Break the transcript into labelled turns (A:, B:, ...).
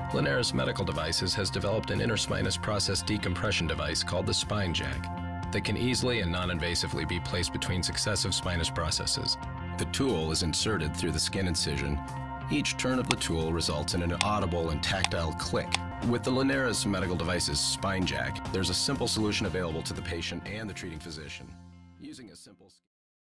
A: Linares Medical Devices has developed an interspinous process decompression device called the Spine Jack that can easily and non-invasively be placed between successive spinous processes. The tool is inserted through the skin incision. Each turn of the tool results in an audible and tactile click. With the Linares Medical Devices Spine Jack, there's a simple solution available to the patient and the treating physician. Using a simple